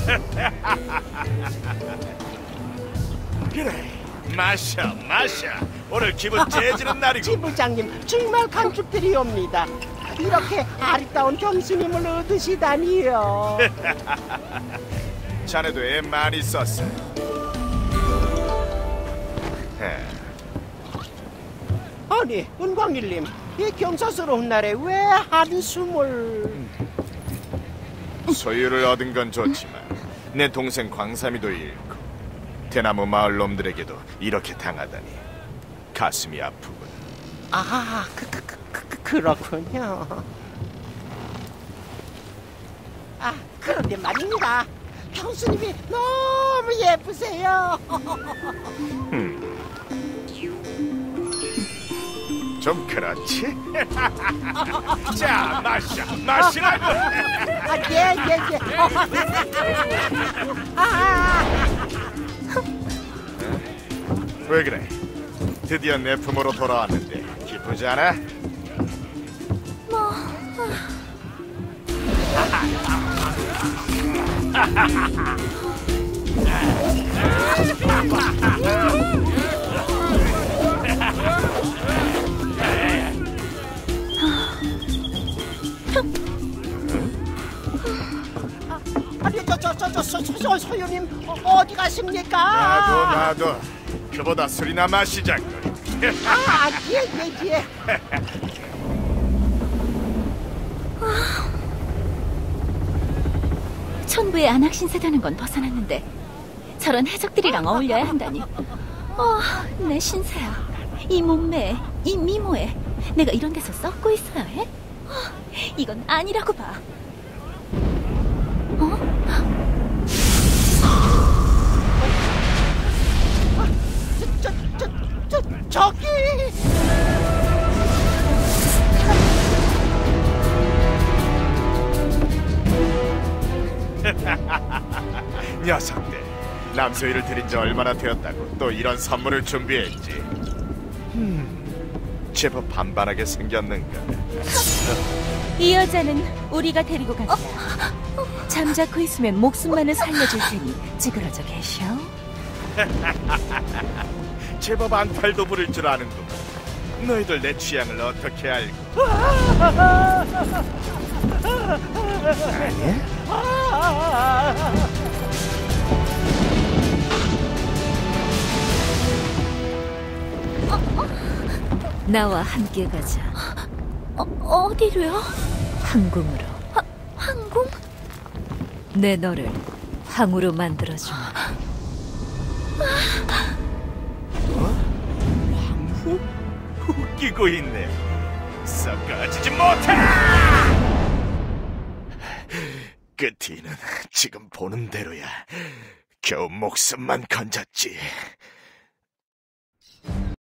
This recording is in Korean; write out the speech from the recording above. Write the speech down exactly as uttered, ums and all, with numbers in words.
그래, 마셔 마셔. 오늘 기분 재지는 날이고. 지부장님, 정말 감축드리옵니다. 이렇게 아리따운 경수님을 얻으시다니요. 자네도 애 많이 썼어. 아니, 은광일님, 이 경사스러운 날에 왜 한숨을... 소유를 얻은 건 좋지만 내 동생 광삼이도 잃고 대나무 마을 놈들에게도 이렇게 당하다니 가슴이 아프군. 아, 그, 그, 그, 그, 그렇군요. 아, 그런데 말입니다. 형수님이 너무 예쁘세요. 음. 좀 그렇지? 자, 마셔, 마시라고. 아, 예, 예, 예. 아, 왜 그래? 드디어 내 품으로 돌아왔는데 기쁘지 않아? 뭐... 아니, 저, 저, 저, 저, 소, 소, 소유님, 어, 어디 가십니까? 나도, 나도. 그보다 술이나 마시자고. 아, 예, 예, 예. 천부의 안악신세라는 건 벗어났는데 저런 해적들이랑 어울려야 한다니. 어, 내 신세야. 이 몸매에, 이 미모에 내가 이런 데서 썩고 있어야 해? 어, 이건 아니라고 봐. 어? 저, 저, 저, 저기! 녀석들, 남소희를 들인 지 얼마나 되었다고 또 이런 선물을 준비했지. 음, 제법 반반하게 생겼는가. 이 여자는 우리가 데리고 간다. 잠자코 있으면 목숨만은 살려줄 테니 찌그러져 계셔. 제법 앙탈도 부릴 줄 아는구만. 너희들 내 취향을 어떻게 알고? 아니야? 나와 함께 가자. 어, 어디로요? 황궁으로. 하, 황궁? 내 너를 황후로 만들어주마. 황후? 웃기고 있네. 썩어지지 못해! 그 뒤는 지금 보는 대로야. 겨우 목숨만 건졌지.